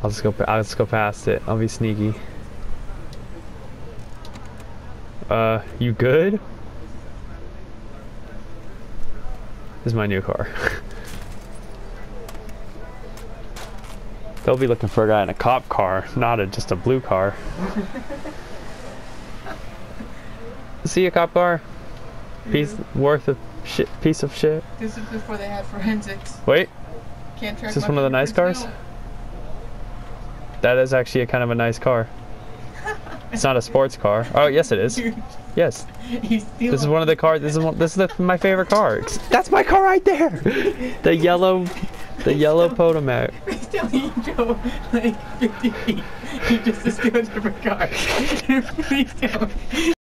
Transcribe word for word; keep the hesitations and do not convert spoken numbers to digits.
I'll just go. I'll just go past it. I'll be sneaky. Uh, you good? This is my new car. They'll be looking for a guy in a cop car, not a, just a blue car. See a cop car? Piece worth of shit. Piece of shit. This is before they had forensics. Wait. Can't track is this one of the nice cars? No. That is actually a kind of a nice car. It's not a sports car. Oh yes, it is. Yes. This is one of the cars. This is one, this is the, my favorite car. That's my car right there. The yellow, the yellow Potomac. Please tell me you drove like fifty feet. You just to steal a different car. Please tell me.